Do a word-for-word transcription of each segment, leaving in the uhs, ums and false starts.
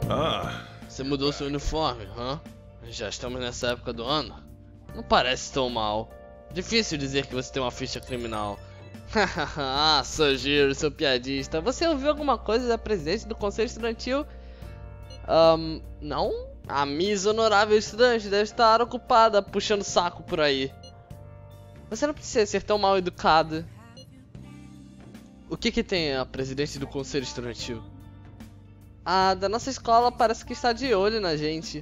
Ah. Você mudou seu uniforme, hã? Já estamos nessa época do ano? Não parece tão mal. Difícil dizer que você tem uma ficha criminal. Ah, seu giro, seu piadista. Você ouviu alguma coisa da presidente do conselho estudantil? Um, não? A Miss Honorável Estudante deve estar ocupada puxando saco por aí. Você não precisa ser tão mal educada. O que que tem a presidente do conselho estudantil? A da nossa escola parece que está de olho na gente.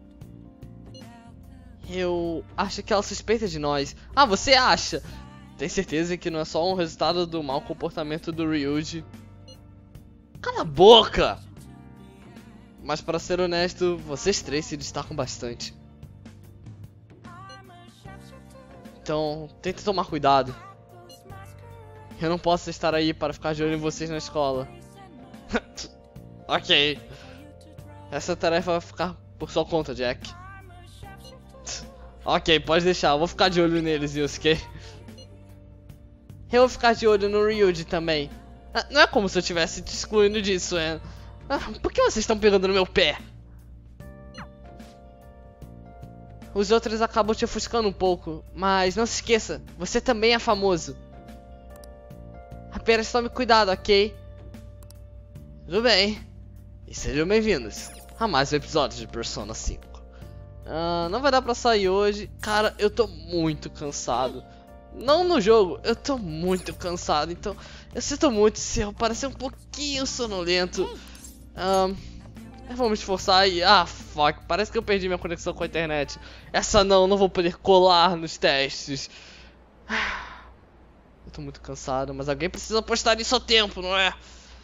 Eu acho que ela suspeita de nós. Ah, você acha? Tem certeza que não é só um resultado do mau comportamento do Ryuji? Cala a boca! Mas para ser honesto, vocês três se destacam bastante. Então, tente tomar cuidado. Eu não posso estar aí para ficar de olho em vocês na escola. Ok. Essa tarefa vai ficar por sua conta, Jack. Ok, pode deixar. Eu vou ficar de olho neles, Yusuke. Eu vou ficar de olho no Ryuji também. Ah, não é como se eu estivesse te excluindo disso, é? Ah, por que vocês estão pegando no meu pé? Os outros acabam te ofuscando um pouco, mas não se esqueça, você também é famoso. Apenas tome cuidado, ok? Tudo bem. E sejam bem-vindos a mais um episódio de Persona cinco. Ah, não vai dar pra sair hoje. Cara, eu tô muito cansado. Não no jogo, eu tô muito cansado. Então, eu sinto muito se eu parecer um pouquinho sonolento. Um, eu vou me esforçar e... Ah, fuck, parece que eu perdi minha conexão com a internet. Essa não, não vou poder colar nos testes. Eu tô muito cansado, mas alguém precisa postar isso a tempo, não é?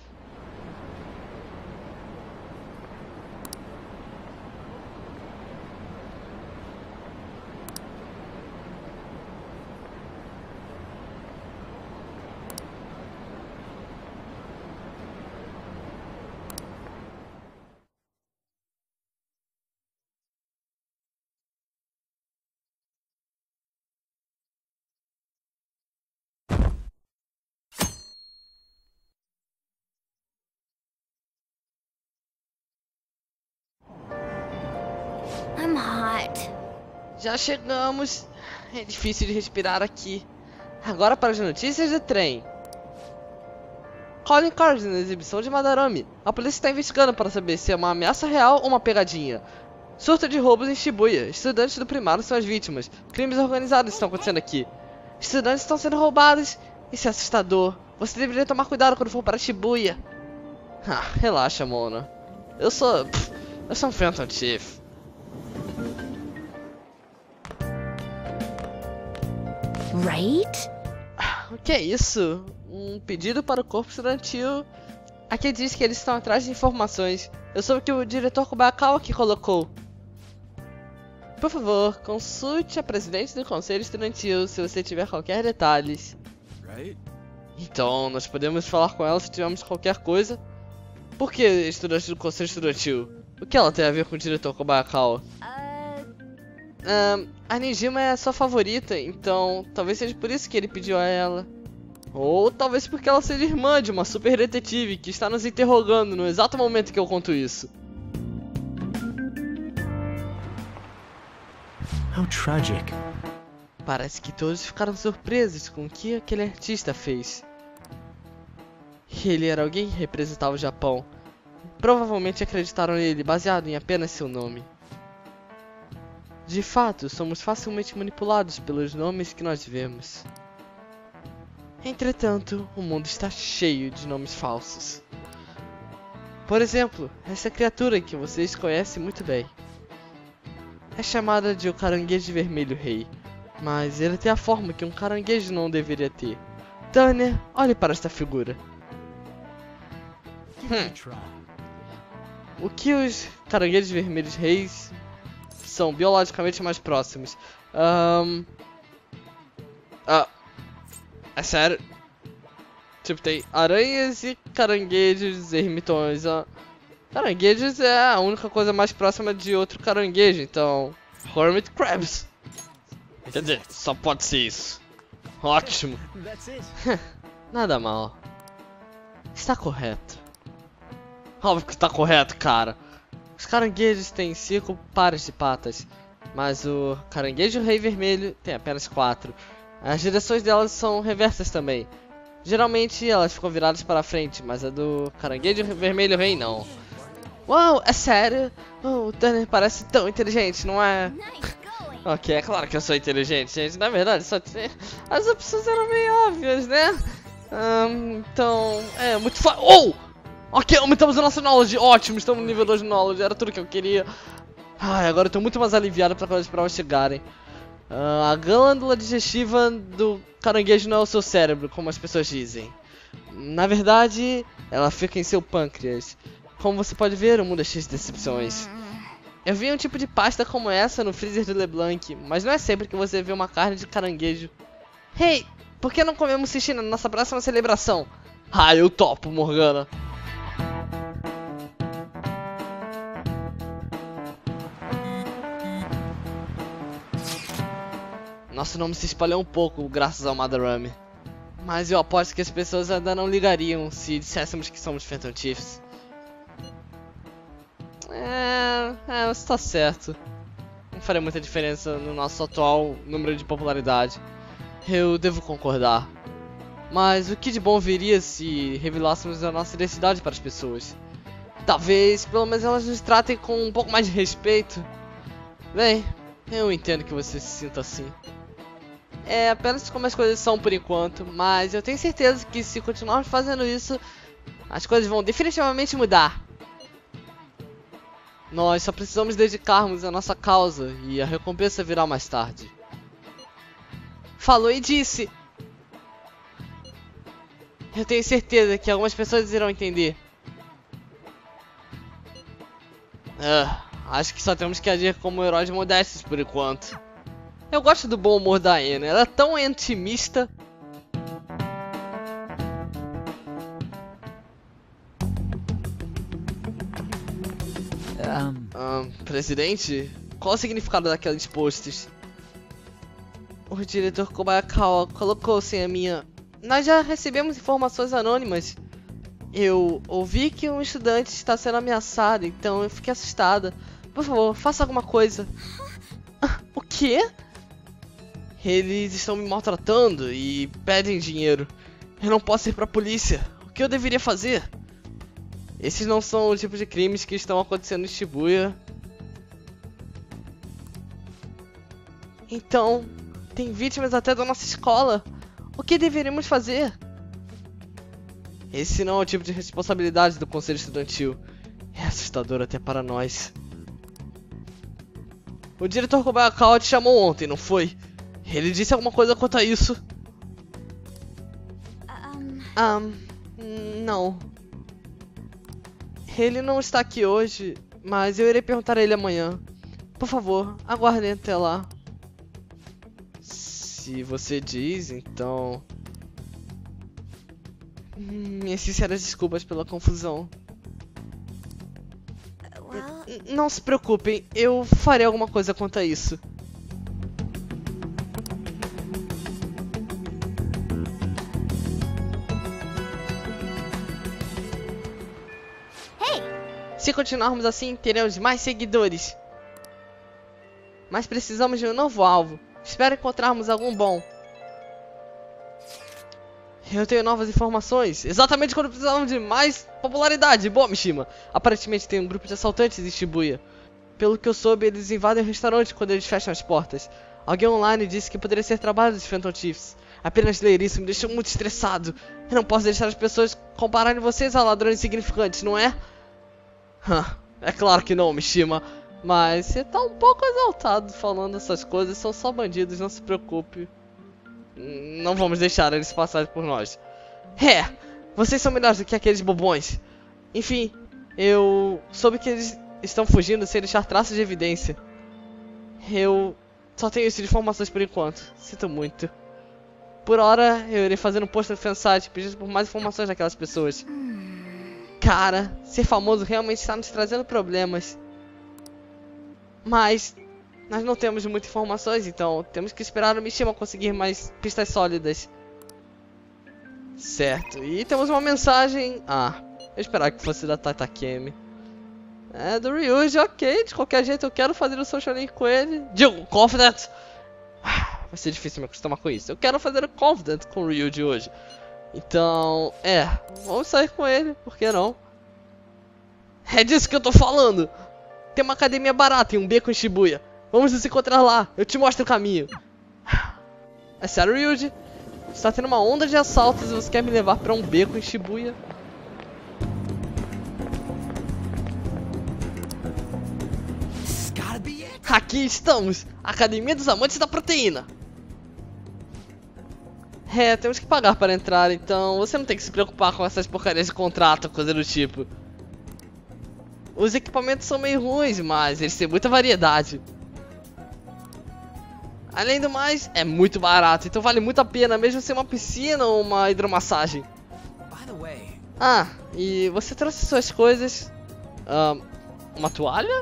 I'm hot. Já chegamos. É difícil de respirar aqui. Agora para as notícias do trem. Colin Cards na exibição de Madarame. A polícia está investigando para saber se é uma ameaça real ou uma pegadinha. Surto de roubos em Shibuya. Estudantes do primário são as vítimas. Crimes organizados estão acontecendo aqui. Estudantes estão sendo roubados. Isso é assustador. Você deveria tomar cuidado quando for para Shibuya. Ah, relaxa, Mona. Eu sou... Pff, eu sou um Phantom Chief. Right? O que é isso? Um pedido para o corpo estudantil. Aqui diz que eles estão atrás de informações. Eu soube que o diretor Kubakawa que colocou. Por favor, consulte a presidente do conselho estudantil se você tiver qualquer detalhes. Então, nós podemos falar com ela se tivermos qualquer coisa. Por que estudante do conselho estudantil? O que ela tem a ver com o diretor Kubakawa? Um, a Nijima é a sua favorita, então talvez seja por isso que ele pediu a ela. Ou talvez porque ela seja irmã de uma super detetive que está nos interrogando no exato momento que eu conto isso. How tragic. Parece que todos ficaram surpresos com o que aquele artista fez. Ele era alguém que representava o Japão. Provavelmente acreditaram nele baseado em apenas seu nome. De fato, somos facilmente manipulados pelos nomes que nós vemos. Entretanto, o mundo está cheio de nomes falsos. Por exemplo, essa criatura que vocês conhecem muito bem. É chamada de o Caranguejo Vermelho Rei, mas ele tem a forma que um caranguejo não deveria ter. Tânia, olhe para esta figura. Hum. O que os caranguejos vermelhos reis são biologicamente mais próximos? Um... Ah, é sério? Tipo, tem aranhas e caranguejos ermitões. Ah, caranguejos é a única coisa mais próxima de outro caranguejo, então... Hermit Crabs. Quer dizer, só pode ser isso. Ótimo. Nada mal. Está correto. Óbvio que está correto, cara. Os caranguejos têm cinco pares de patas, mas o caranguejo rei vermelho tem apenas quatro. As direções delas são reversas também. Geralmente elas ficam viradas para frente, mas a do caranguejo vermelho rei não. Uau, é sério? Oh, o Tanner parece tão inteligente, não é? Ok, é claro que eu sou inteligente, gente. Na verdade, só tinha... as opções eram meio óbvias, né? Um, então, é muito fácil. Oh! Ok, aumentamos o nosso knowledge. Ótimo, estamos no nível dois de knowledge. Era tudo que eu queria. Ai, agora eu tô muito mais aliviado para quando as provas chegarem. Uh, a glândula digestiva do caranguejo não é o seu cérebro, como as pessoas dizem. Na verdade, ela fica em seu pâncreas. Como você pode ver, o mundo é cheio de decepções. Eu vi um tipo de pasta como essa no freezer do LeBlanc, mas não é sempre que você vê uma carne de caranguejo. Hey, por que não comemos sushi na nossa próxima celebração? Ah, eu topo, Morgana. Nosso nome se espalhou um pouco graças ao Madarame. Mas eu aposto que as pessoas ainda não ligariam se disséssemos que somos Phantom Chiefs. É, é, você tá certo. Não faria muita diferença no nosso atual número de popularidade. Eu devo concordar. Mas o que de bom viria se revelássemos a nossa identidade para as pessoas? Talvez, pelo menos elas nos tratem com um pouco mais de respeito. Bem, eu entendo que você se sinta assim. É apenas como as coisas são por enquanto, mas eu tenho certeza que se continuarmos fazendo isso, as coisas vão definitivamente mudar. Nós só precisamos dedicarmos à nossa causa e a recompensa virá mais tarde. Falou e disse! Eu tenho certeza que algumas pessoas irão entender. Ah, acho que só temos que agir como heróis modestos por enquanto. Eu gosto do bom humor da Anna, ela é tão otimista. Um... Um, presidente? Qual o significado daqueles posts? O diretor Kobayakawa colocou sem a minha... Nós já recebemos informações anônimas. Eu ouvi que um estudante está sendo ameaçado, então eu fiquei assustada. Por favor, faça alguma coisa. Ah, o quê? Eles estão me maltratando e pedem dinheiro. Eu não posso ir pra polícia. O que eu deveria fazer? Esses não são o tipo de crimes que estão acontecendo em Shibuya. Então, tem vítimas até da nossa escola. O que deveríamos fazer? Esse não é o tipo de responsabilidade do conselho estudantil. É assustador até para nós. O diretor Kobayakawa te chamou ontem, não foi? Ele disse alguma coisa quanto a isso? Ah, um, não. Ele não está aqui hoje, mas eu irei perguntar a ele amanhã. Por favor, aguardem até lá. Se você diz, então... Minhas sinceras desculpas pela confusão. Well... Não se preocupem, eu farei alguma coisa quanto a isso. Se continuarmos assim, teremos mais seguidores. Mas precisamos de um novo alvo. Espero encontrarmos algum bom. Eu tenho novas informações. Exatamente quando precisamos de mais popularidade. Boa, Mishima. Aparentemente tem um grupo de assaltantes em Shibuya. Pelo que eu soube, eles invadem o restaurante quando eles fecham as portas. Alguém online disse que poderia ser trabalho dos Phantom Chiefs. Apenas ler isso me deixou muito estressado. Eu não posso deixar as pessoas compararem vocês a ladrões insignificantes, não é? É claro que não, Mishima. Mas você tá um pouco exaltado falando essas coisas. São só bandidos, não se preocupe. Não vamos deixar eles passarem por nós. É, vocês são melhores do que aqueles bobões. Enfim, eu soube que eles estão fugindo sem deixar traços de evidência. Eu só tenho isso de informações por enquanto. Sinto muito. Por hora, eu irei fazer um post no fansite pedindo por mais informações daquelas pessoas. Cara, ser famoso realmente está nos trazendo problemas. Mas nós não temos muitas informações, então temos que esperar o Mishima conseguir mais pistas sólidas. Certo, e temos uma mensagem... Ah, eu esperava que fosse da Tatakemi. É do Ryuji, ok. De qualquer jeito eu quero fazer o Social Link com ele. Digo, Confident. Vai ser difícil me acostumar com isso. Eu quero fazer o Confident com o Ryuji hoje. Então, é. Vamos sair com ele, por que não? É disso que eu tô falando. Tem uma academia barata e um beco em Shibuya. Vamos nos encontrar lá. Eu te mostro o caminho. É sério, Ryuji? Está tendo uma onda de assaltos e você quer me levar pra um beco em Shibuya? Aqui estamos! Academia dos Amantes da Proteína! É, temos que pagar para entrar, então você não tem que se preocupar com essas porcarias de contrato, coisa do tipo. Os equipamentos são meio ruins, mas eles têm muita variedade. Além do mais, é muito barato, então vale muito a pena, mesmo sem uma piscina ou uma hidromassagem. Ah, e você trouxe suas coisas? Um, uma toalha?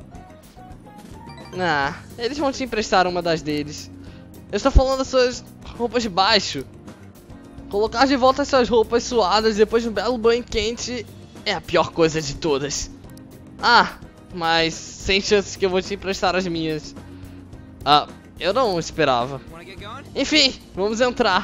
Ah, eles vão te emprestar uma das deles. Eu estou falando das suas roupas de baixo. Colocar de volta as suas roupas suadas depois de um belo banho quente é a pior coisa de todas. Ah, mas sem chances que eu vou te emprestar as minhas. Ah, eu não esperava. Enfim, vamos entrar.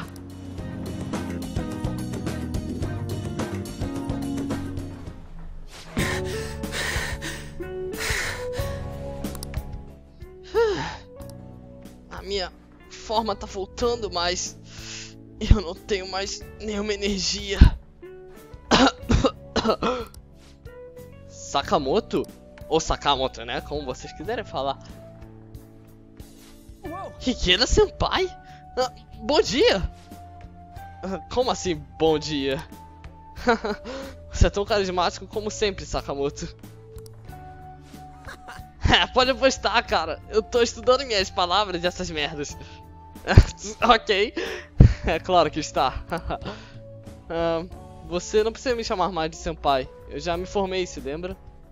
A minha forma tá voltando, mas eu não tenho mais nenhuma energia. Sakamoto? Ou Sakamoto, né? Como vocês quiserem falar. Hikeda Senpai? Ah, bom dia! Ah, como assim, bom dia? Você é tão carismático como sempre, Sakamoto. É, pode apostar, cara. Eu tô estudando minhas palavras e essas merdas. Ok. É claro que está. uh, você não precisa me chamar mais de senpai. Eu já me formei, se lembra?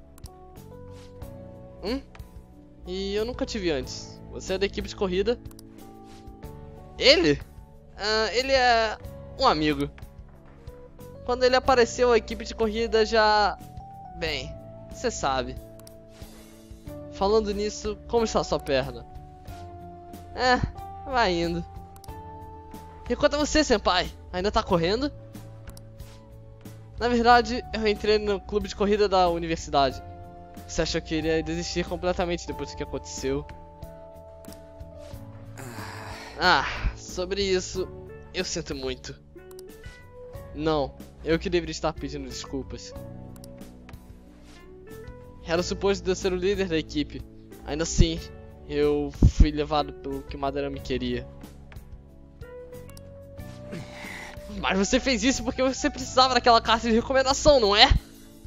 Hum? E eu nunca te vi antes. Você é da equipe de corrida? Ele? Uh, ele é um amigo. Quando ele apareceu, a equipe de corrida já... Bem, você sabe. Falando nisso, como está a sua perna? É, vai indo. E quanto a você, senpai? Ainda tá correndo? Na verdade, eu entrei no clube de corrida da universidade. Você achou que iria desistir completamente depois do que aconteceu? Ah, sobre isso, eu sinto muito. Não, eu que deveria estar pedindo desculpas. Era suposto de eu ser o líder da equipe. Ainda assim, eu fui levado pelo que Madara me queria. Mas você fez isso porque você precisava daquela carta de recomendação, não é?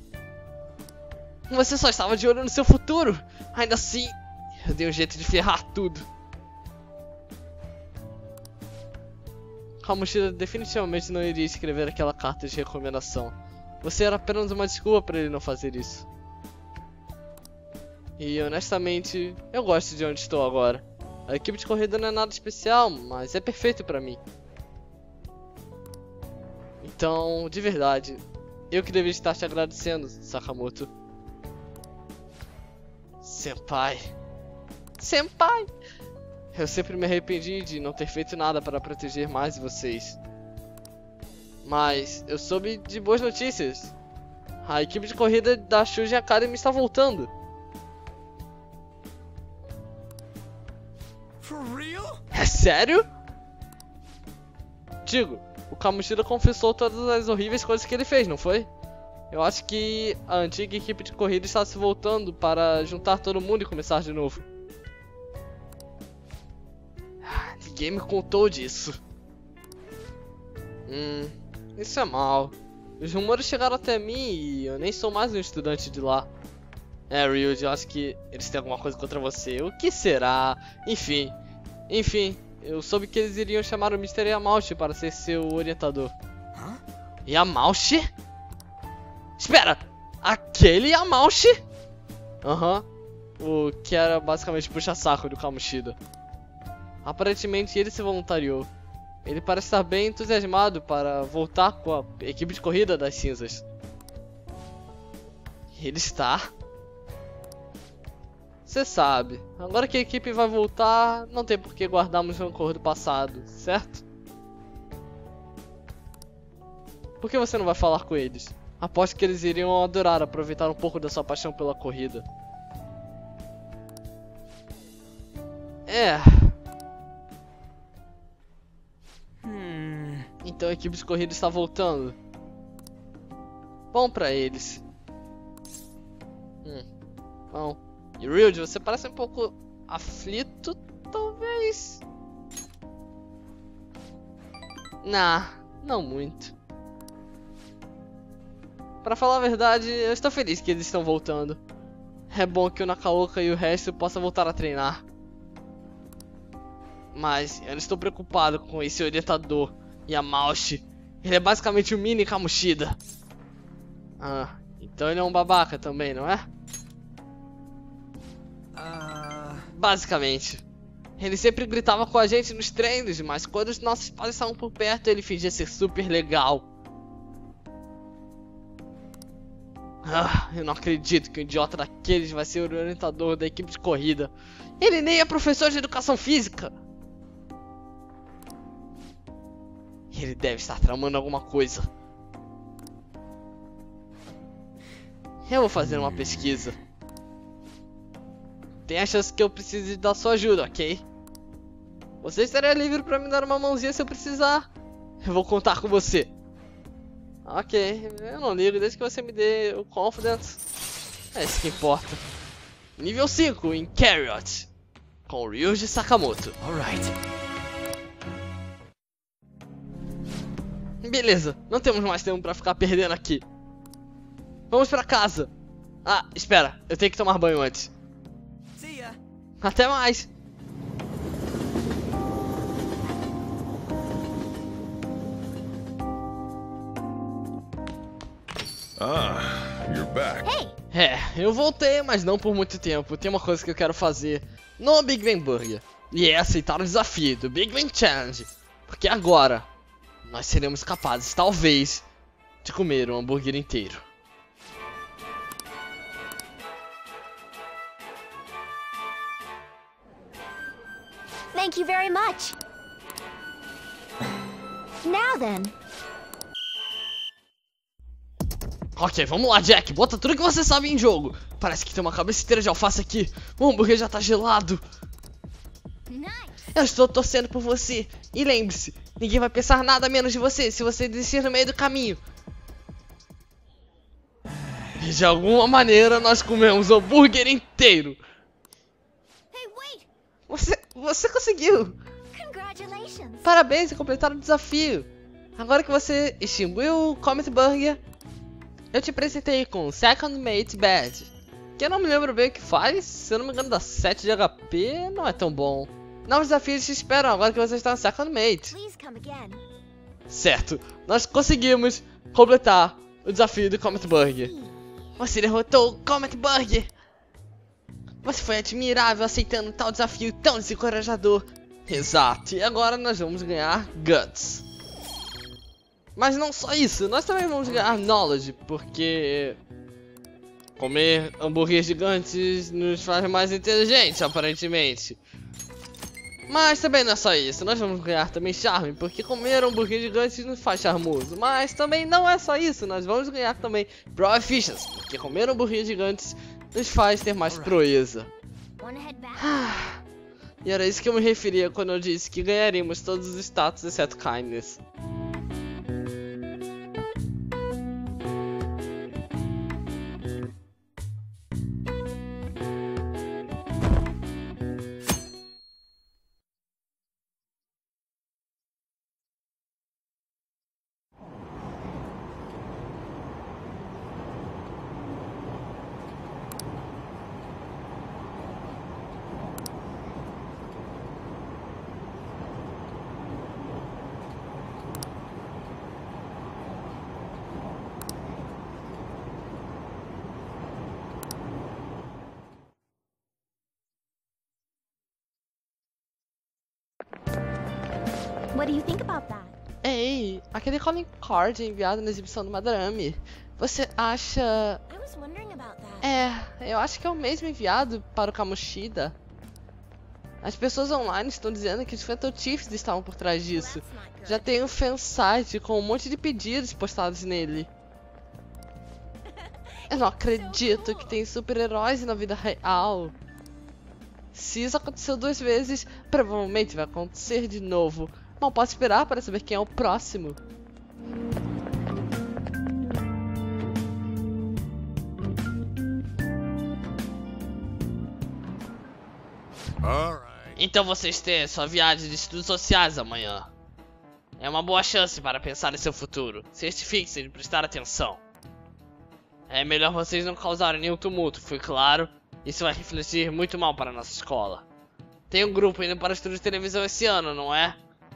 Você só estava de olho no seu futuro. Ainda assim, eu dei um jeito de ferrar tudo. Kamoshida definitivamente não iria escrever aquela carta de recomendação. Você era apenas uma desculpa para ele não fazer isso. E honestamente, eu gosto de onde estou agora. A equipe de corrida não é nada especial, mas é perfeito pra mim. Então, de verdade, eu que deveria estar te agradecendo, Sakamoto. Senpai. Senpai! Eu sempre me arrependi de não ter feito nada para proteger mais vocês. Mas eu soube de boas notícias. A equipe de corrida da Shuji Academy está voltando. É sério? Digo, o Kamoshida confessou todas as horríveis coisas que ele fez, não foi? Eu acho que a antiga equipe de corrida está se voltando para juntar todo mundo e começar de novo. Ninguém me contou disso. Hum, isso é mal. Os rumores chegaram até mim e eu nem sou mais um estudante de lá. É, Ryuji, eu acho que eles têm alguma coisa contra você. O que será? Enfim, enfim, eu soube que eles iriam chamar o mister Yamauchi para ser seu orientador. Hã? Yamauchi? Espera! Aquele Yamauchi? Aham. Uhum. O que era basicamente puxa-saco do Kamoshida. Aparentemente ele se voluntariou. Ele parece estar bem entusiasmado para voltar com a equipe de corrida das cinzas. Ele está? Você sabe, agora que a equipe vai voltar, não tem por que guardarmos rancor do passado, certo? Por que você não vai falar com eles? Aposto que eles iriam adorar aproveitar um pouco da sua paixão pela corrida. É. Hmm. Então a equipe de corrida está voltando. Bom pra eles. Hum. Bom. E Ryuji, você parece um pouco aflito, talvez? Nah, não muito. Pra falar a verdade, eu estou feliz que eles estão voltando. É bom que o Nakaoka e o resto possam voltar a treinar. Mas eu não estou preocupado com esse orientador, Yamauchi. Ele é basicamente o mini Kamoshida. Ah, então ele é um babaca também, não é? Uh... Basicamente. Ele sempre gritava com a gente nos treinos, mas quando os nossos pais estavam por perto, ele fingia ser super legal. Ah, eu não acredito que um idiota daqueles vai ser o orientador da equipe de corrida. Ele nem é professor de educação física. Ele deve estar tramando alguma coisa. Eu vou fazer uma pesquisa. Tem a chance que eu precise da sua ajuda, ok? Você estaria livre pra me dar uma mãozinha se eu precisar. Eu vou contar com você. Ok, eu não ligo desde que você me dê o confidence. É isso que importa. Nível cinco em Carrot. Com Ryuji Sakamoto. Alright. Beleza, não temos mais tempo pra ficar perdendo aqui. Vamos pra casa. Ah, espera, eu tenho que tomar banho antes. See ya. Até mais. Ah, you're back. Hey! É, eu voltei, mas não por muito tempo. Tem uma coisa que eu quero fazer no Big Bang Burger. E é aceitar o desafio do Big Bang Challenge. Porque agora nós seremos capazes, talvez, de comer um hambúrguer inteiro. Thank you very much. Now then. Ok, vamos lá, Jack. Bota tudo que você sabe em jogo. Parece que tem uma cabeça inteira de alface aqui. O hambúrguer já tá gelado. Nice. Eu estou torcendo por você. E lembre-se, ninguém vai pensar nada menos de você se você desistir no meio do caminho. E de alguma maneira nós comemos o hambúrguer inteiro. Hey, wait! Você, você conseguiu. Congratulations. Parabéns por completar o desafio. Agora que você extinguiu o Comet Burger, eu te apresentei com o Second Mate Badge. Que eu não me lembro bem o que faz. Se eu não me engano, dá sete de H P. Não é tão bom. Novos desafios te esperam agora que você está no Second Mate. Please come again. Certo, nós conseguimos completar o desafio do Comet Burger. Você derrotou o Comet Burger. Você foi admirável aceitando tal desafio tão desencorajador. Exato, e agora nós vamos ganhar Guts. Mas não só isso, nós também vamos ganhar Knowledge, porque comer hambúrgueres gigantes nos faz mais inteligentes, aparentemente. Mas também não é só isso, nós vamos ganhar também Charme, porque comer hambúrgueres gigantes nos faz charmoso. Mas também não é só isso, nós vamos ganhar também Proficiency, porque comer hambúrgueres gigantes nos faz ter mais proeza. Wanna head back? E era isso que eu me referia quando eu disse que ganharíamos todos os status exceto Kindness. What do you think about that? Ei, aquele calling card enviado na exibição do Madarame. Você acha... I was wondering about that. É, eu acho que é o mesmo enviado para o Kamoshida. As pessoas online estão dizendo que os Phantom Chiefs estavam por trás disso. That's not good. Já tem um fansite com um monte de pedidos postados nele. Eu não acredito que tem super-heróis na vida real. Se isso aconteceu duas vezes, provavelmente vai acontecer de novo. Mal posso esperar para saber quem é o próximo. Alright. Então vocês têm sua viagem de estudos sociais amanhã. É uma boa chance para pensar em seu futuro. Certifique-se de prestar atenção. É melhor vocês não causarem nenhum tumulto, foi claro? Isso vai refletir muito mal para a nossa escola. Tem um grupo indo para o estúdio de televisão esse ano, não é?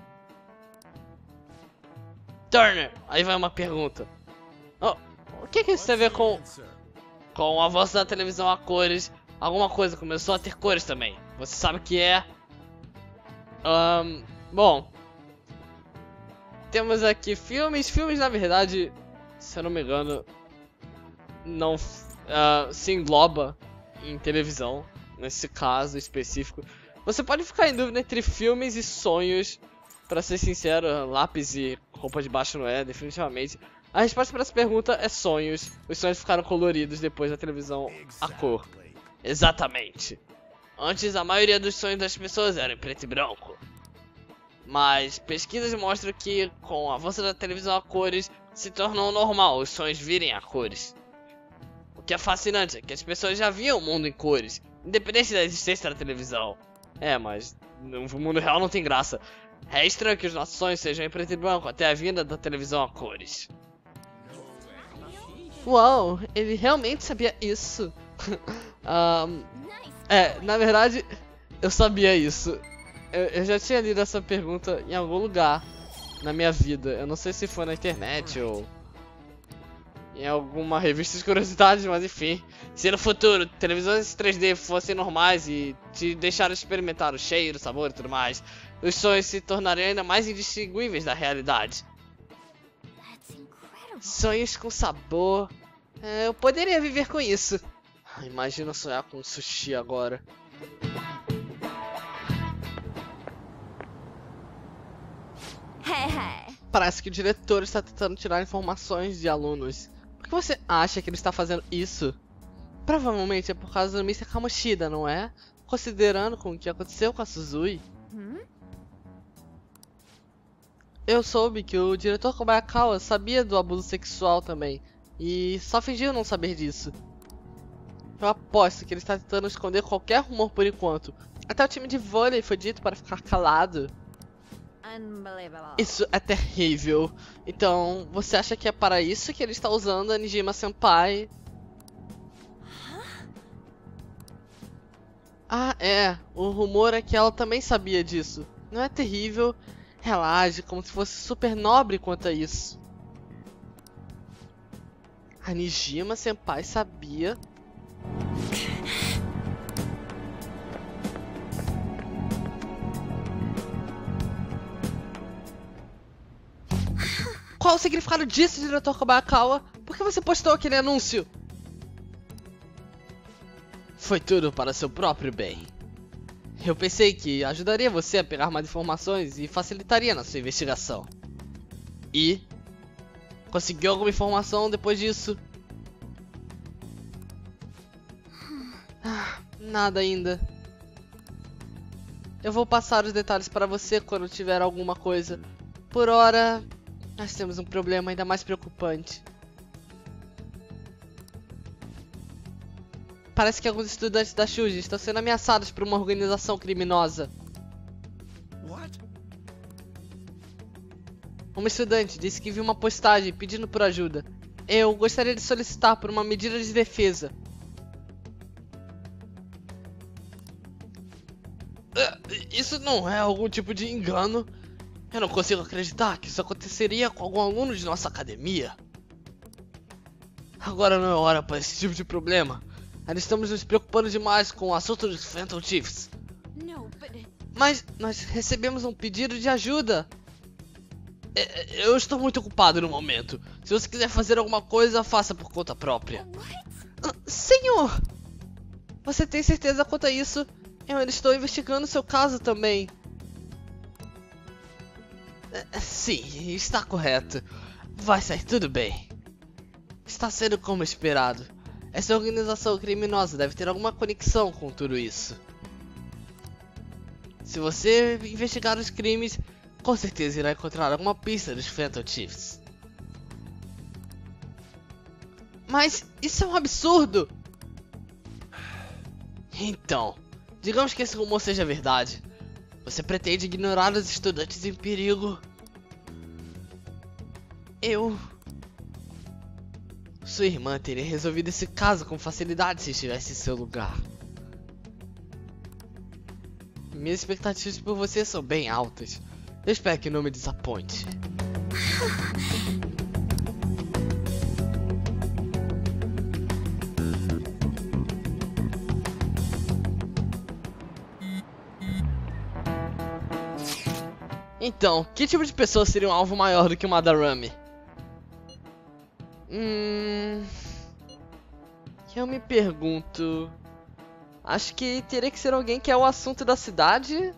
Turner, aí vai uma pergunta. Oh, o que, que isso tem a ver com, com o avanço da televisão a cores? Alguma coisa começou a ter cores também. Você sabe o que é? Um, bom. Temos aqui filmes. Filmes, na verdade, se eu não me engano, não uh, se engloba em televisão. Nesse caso específico. Você pode ficar em dúvida entre filmes e sonhos. Pra ser sincero, lápis e roupa de baixo não é, definitivamente. A resposta para essa pergunta é sonhos. Os sonhos ficaram coloridos depois da televisão a cor. Exatamente. Antes, a maioria dos sonhos das pessoas eram em preto e branco. Mas pesquisas mostram que, com o avanço da televisão a cores, se tornou normal os sonhos virem a cores. O que é fascinante é que as pessoas já viam o mundo em cores, independente da existência da televisão. É, mas no mundo real não tem graça. É estranho que os nossos sonhos sejam em preto e branco até a vinda da televisão a cores. Uau, ele realmente sabia isso. um, é, na verdade, eu sabia isso. Eu, eu já tinha lido essa pergunta em algum lugar na minha vida. Eu não sei se foi na internet ou em alguma revista de curiosidades, mas enfim. Se no futuro televisões três D fossem normais e te deixaram experimentar o cheiro, o sabor e tudo mais, os sonhos se tornariam ainda mais indistinguíveis da realidade. That's incredible. Sonhos com sabor. É, eu poderia viver com isso. Imagina sonhar com sushi agora. Hey, hey. Parece que o diretor está tentando tirar informações de alunos. Por que você acha que ele está fazendo isso? Provavelmente é por causa do mister Kamoshida, não é? Considerando com o que aconteceu com a Suzui. Hmm? Eu soube que o diretor Kobayakawa sabia do abuso sexual também. E só fingiu não saber disso. Eu aposto que ele está tentando esconder qualquer rumor por enquanto. Até o time de vôlei foi dito para ficar calado. Unbelievable. Isso é terrível. Então, você acha que é para isso que ele está usando a Nijima Senpai? Ah, é. O rumor é que ela também sabia disso. Não é terrível? Ela age como se fosse super nobre quanto a isso. A Nijima Senpai sabia? Qual o significado disso, diretor Kobayakawa? Por que você postou aquele anúncio? Foi tudo para seu próprio bem. Eu pensei que ajudaria você a pegar mais informações e facilitaria na sua investigação. E? Conseguiu alguma informação depois disso? Ah, nada ainda. Eu vou passar os detalhes para você quando tiver alguma coisa. Por hora, nós temos um problema ainda mais preocupante. Parece que alguns estudantes da Shuji estão sendo ameaçados por uma organização criminosa. What? Uma estudante disse que viu uma postagem pedindo por ajuda. Eu gostaria de solicitar por uma medida de defesa. Isso não é algum tipo de engano? Eu não consigo acreditar que isso aconteceria com algum aluno de nossa academia. Agora não é hora para esse tipo de problema. Ainda estamos nos preocupando demais com o assunto dos Phantom Chiefs. No, but Mas nós recebemos um pedido de ajuda. É, eu estou muito ocupado no momento. Se você quiser fazer alguma coisa, faça por conta própria. Ah, senhor! Você tem certeza quanto a isso? Eu ainda estou investigando seu caso também. É, sim, está correto. Vai sair tudo bem. Está sendo como esperado. Essa organização criminosa deve ter alguma conexão com tudo isso. Se você investigar os crimes, com certeza irá encontrar alguma pista dos Phantom Thieves. Mas isso é um absurdo! Então, digamos que esse rumor seja verdade. Você pretende ignorar os estudantes em perigo? Eu... Sua irmã teria resolvido esse caso com facilidade se estivesse em seu lugar. Minhas expectativas por você são bem altas. Eu espero que não me desaponte. Então, que tipo de pessoa seria um alvo maior do que uma Darame? Hum... Eu me pergunto... Acho que teria que ser alguém que é o assunto da cidade.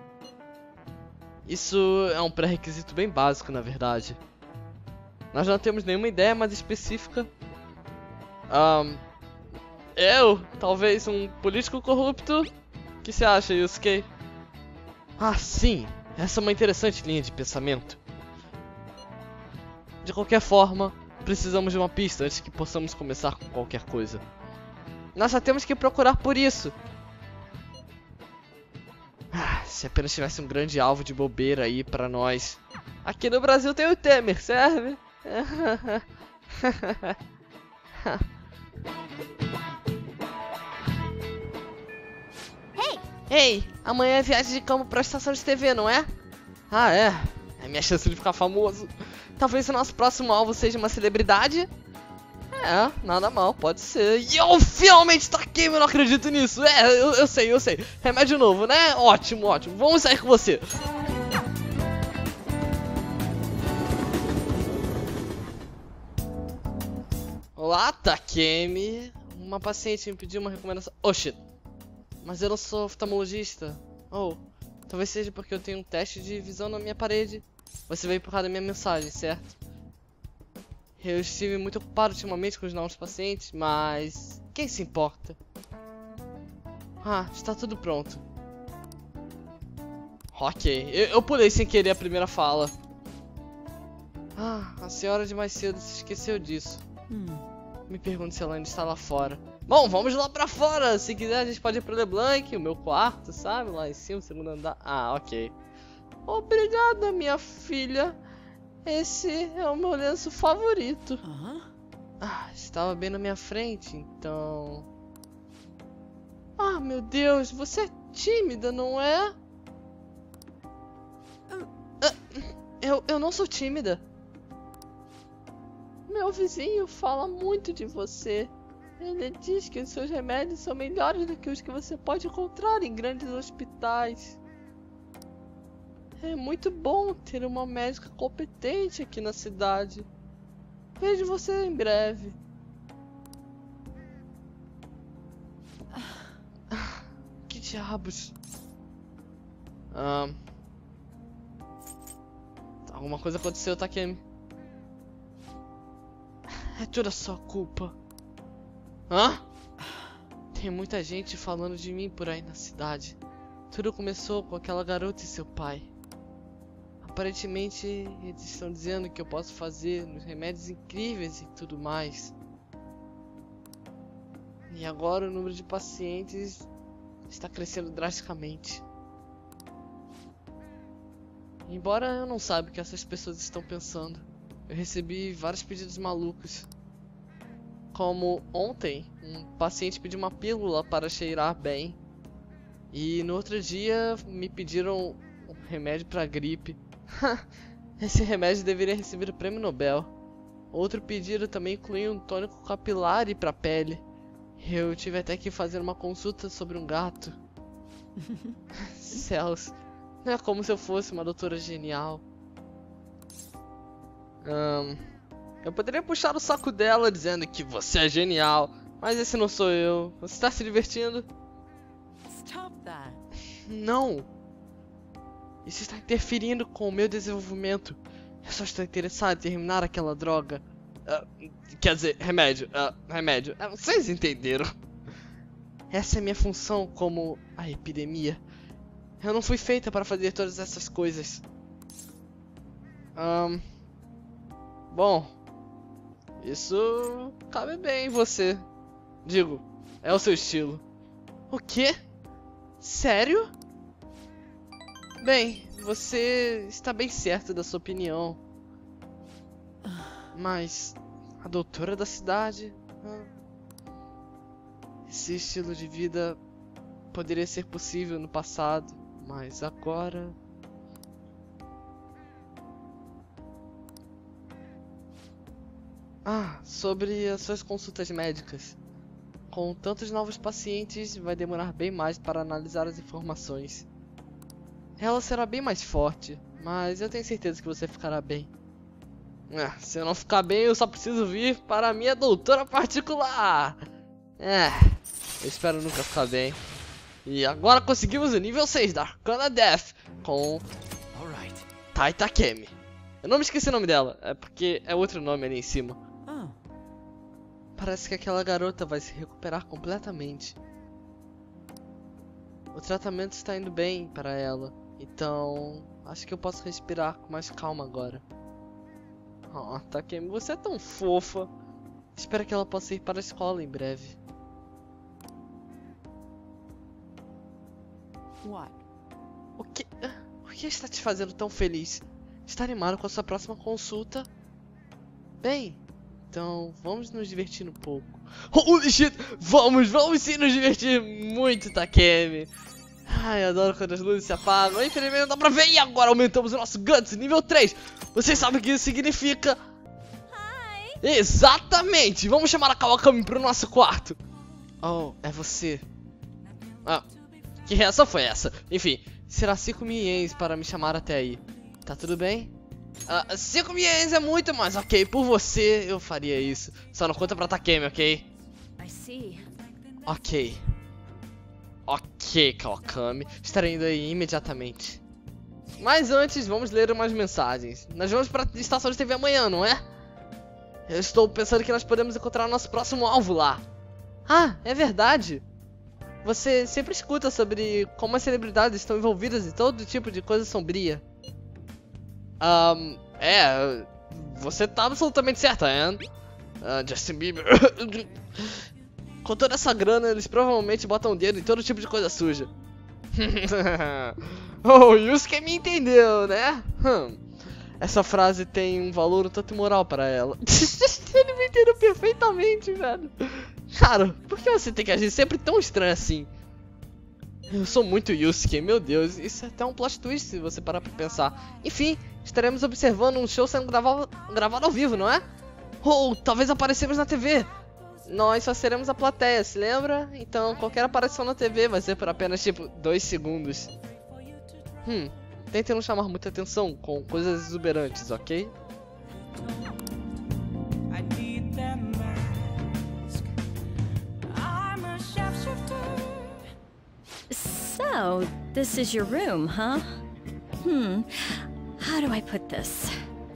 Isso é um pré-requisito bem básico, na verdade. Nós não temos nenhuma ideia mais específica. Um, eu? Talvez um político corrupto? O que você acha, Yusuke? Ah, sim! Essa é uma interessante linha de pensamento. De qualquer forma, precisamos de uma pista antes que possamos começar com qualquer coisa. Nós só temos que procurar por isso. Ah, se apenas tivesse um grande alvo de bobeira aí pra nós. Aqui no Brasil tem o Temer, serve? Hey! Ei, amanhã é viagem de campo pra estação de T V, não é? Ah, é. É minha chance de ficar famoso. Talvez o nosso próximo alvo seja uma celebridade? É, nada mal, pode ser. E eu finalmente tô aqui, eu não acredito nisso. É, eu, eu sei, eu sei. Remédio novo, né? Ótimo, ótimo. Vamos sair com você. Olá, Takemi. Uma paciente me pediu uma recomendação. Oh, shit. Mas eu não sou oftalmologista. Oh, talvez seja porque eu tenho um teste de visão na minha parede. Você veio por causa da minha mensagem, certo? Eu estive muito ocupado ultimamente com os novos pacientes, mas... quem se importa? Ah, está tudo pronto. Ok, eu, eu pulei sem querer a primeira fala. Ah, a senhora de mais cedo se esqueceu disso. Hmm. Me pergunto se ela ainda está lá fora. Bom, vamos lá pra fora. Se quiser a gente pode ir pro LeBlanc, o meu quarto, sabe? Lá em cima, segundo andar. Ah, ok. Obrigada, minha filha. Esse é o meu lenço favorito. Uh-huh. Ah, estava bem na minha frente, então... Ah, meu Deus, você é tímida, não é? Ah, eu, eu não sou tímida. Meu vizinho fala muito de você. Ele diz que os seus remédios são melhores do que os que você pode encontrar em grandes hospitais. É muito bom ter uma médica competente aqui na cidade. Vejo você em breve. Ah, que diabos? Ah, alguma coisa aconteceu, Takemi. É toda sua culpa. Hã? Tem muita gente falando de mim por aí na cidade. Tudo começou com aquela garota e seu pai. Aparentemente, eles estão dizendo que eu posso fazer uns remédios incríveis e tudo mais. E agora o número de pacientes está crescendo drasticamente. Embora eu não saiba o que essas pessoas estão pensando, eu recebi vários pedidos malucos. Como ontem, um paciente pediu uma pílula para cheirar bem. E no outro dia me pediram um remédio para gripe. Esse remédio deveria receber o prêmio Nobel. Outro pedido também incluía um tônico capilar para a pele. Eu tive até que fazer uma consulta sobre um gato. Céus, não é como se eu fosse uma doutora genial. Ahn, eu poderia puxar o saco dela dizendo que você é genial, mas esse não sou eu. Você está se divertindo? Stop that. Não! Isso está interferindo com o meu desenvolvimento. Eu só estou interessado em terminar aquela droga. Ah, quer dizer, remédio. Ah, remédio. Ah, vocês entenderam? Essa é a minha função como a epidemia. Eu não fui feita para fazer todas essas coisas. Ahn... Bom, isso cabe bem em você. Digo, é o seu estilo. O quê? Sério? Bem, você está bem certo da sua opinião. Mas a doutora da cidade... ah, esse estilo de vida poderia ser possível no passado, mas agora... Ah, sobre as suas consultas médicas. Com tantos novos pacientes, vai demorar bem mais para analisar as informações. Ela será bem mais forte, mas eu tenho certeza que você ficará bem. Ah, se eu não ficar bem, eu só preciso vir para a minha doutora particular. É, eu espero nunca ficar bem. E agora conseguimos o nível seis da Arcana Death com Alright. Taita Kemi. Eu não me esqueci o nome dela, é porque é outro nome ali em cima. Oh, Parece que aquela garota vai se recuperar completamente. O tratamento está indo bem para ela, então acho que eu posso respirar com mais calma agora. Oh, Takemi, você é tão fofa. Espero que ela possa ir para a escola em breve. what? O que, o que está te fazendo tão feliz? Está animado com a sua próxima consulta? Bem, então vamos nos divertir um pouco. Holy shit! Vamos, vamos sim nos divertir muito, Takemi. Ai, eu adoro quando as luzes se apagam. Infelizmente não dá pra ver. E agora aumentamos o nosso Guts nível três. Vocês sabem o que isso significa? Hi. Exatamente! Vamos chamar a Kawakami pro nosso quarto. Oh, é você. Ah, que reação foi essa? Enfim, será cinco mil ienes para me chamar até aí. Tá tudo bem? Ah, cinco mil ienes é muito, mas ok, por você eu faria isso. Só não conta pra Takemi, ok? I see. Ok. Ok, Kawakami. Estarei indo aí imediatamente. Mas antes, vamos ler umas mensagens. Nós vamos pra estação de T V amanhã, não é? Eu estou pensando que nós podemos encontrar o nosso próximo alvo lá. Ah, é verdade. Você sempre escuta sobre como as celebridades estão envolvidas em todo tipo de coisa sombria. Um, é, você tá absolutamente certa, Anne. Uh, Justin Bieber. Com toda essa grana, eles provavelmente botam o dedo em todo tipo de coisa suja. Oh, o Yusuke me entendeu, né? Hum. Essa frase tem um valor um tanto moral para ela. Ele me entendeu perfeitamente, velho. Cara, por que você tem que agir sempre tão estranho assim? Eu sou muito Yusuke, meu Deus. Isso é até um plot twist se você parar pra pensar. Enfim, estaremos observando um show sendo gravado, gravado ao vivo, não é? Ou talvez aparecemos na T V. Nós só seremos a plateia, se lembra? Então qualquer aparição na T V vai ser por apenas tipo dois segundos. Hum, tente não chamar muita atenção com coisas exuberantes, ok? I need that mask. I'm a shapeshifter. So, this is your room, huh? Hmm. How do I put this?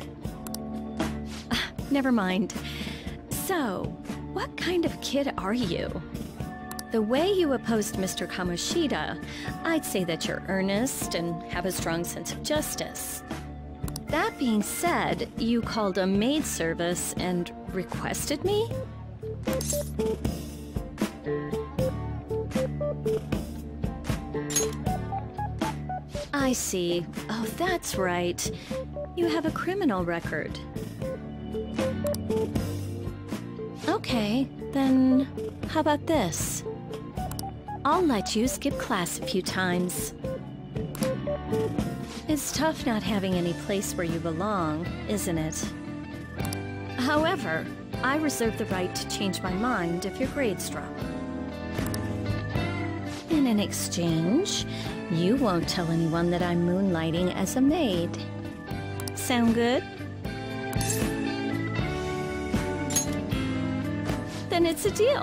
Ah, never mind. So, what kind of kid are you? The way you opposed Mister Kamoshida, I'd say that you're earnest and have a strong sense of justice. That being said, you called a maid service and requested me? I see. Oh, that's right. You have a criminal record. Okay, then how about this? I'll let you skip class a few times. It's tough not having any place where you belong, isn't it? However, I reserve the right to change my mind if your grades drop. And in exchange, you won't tell anyone that I'm moonlighting as a maid. Sound good? Then it's a deal.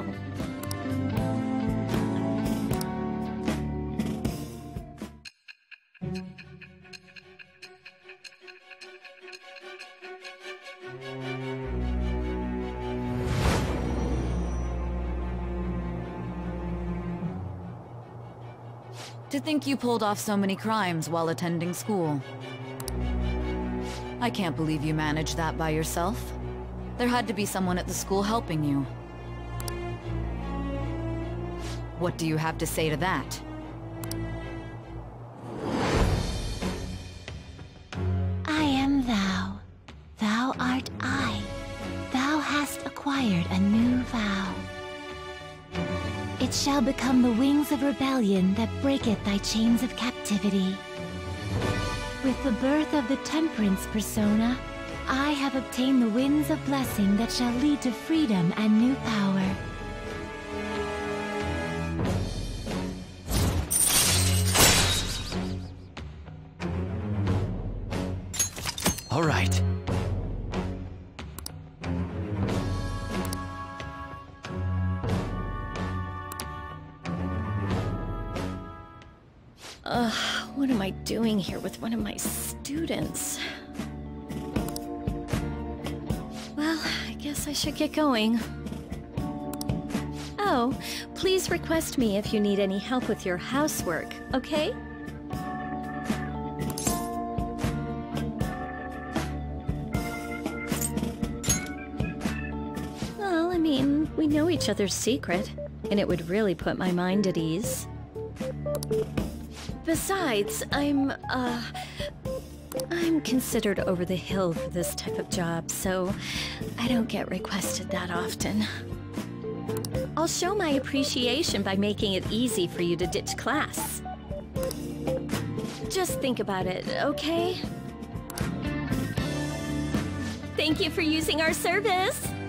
To think you pulled off so many crimes while attending school. I can't believe you managed that by yourself. There had to be someone at the school helping you. What do you have to say to that? I am thou. Thou art I. Thou hast acquired a new vow. It shall become the wings of rebellion that breaketh thy chains of captivity. With the birth of the Temperance persona, I have obtained the winds of blessing that shall lead to freedom and new power. All right. Ugh, what am I doing here with one of my students? Well, I guess I should get going. Oh, please request me if you need any help with your housework, okay? Well, I mean, we know each other's secret, and it would really put my mind at ease. Besides, I'm, uh... I'm considered over the hill for this type of job, so I don't get requested that often. I'll show my appreciation by making it easy for you to ditch class. Just think about it, okay? Thank you for using our service!